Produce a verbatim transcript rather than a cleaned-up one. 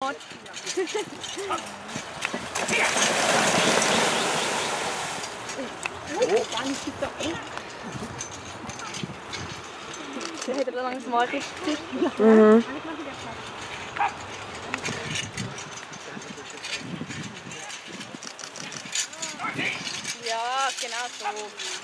Rot. Oh, gar nicht doch echt. Der hätte da langsam mal richtig. Mhm. Ja, genau so.